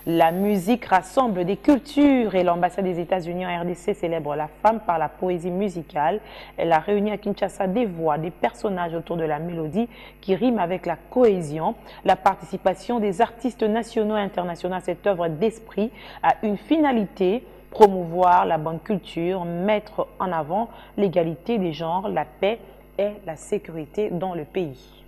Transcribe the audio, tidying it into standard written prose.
La musique rassemble des cultures et l'ambassade des États-Unis en RDC célèbre la femme par la poésie musicale. Elle a réuni à Kinshasa des voix, des personnages autour de la mélodie qui riment avec la cohésion. La participation des artistes nationaux et internationaux à cette œuvre d'esprit a une finalité: promouvoir la bonne culture, mettre en avant l'égalité des genres, la paix et la sécurité dans le pays.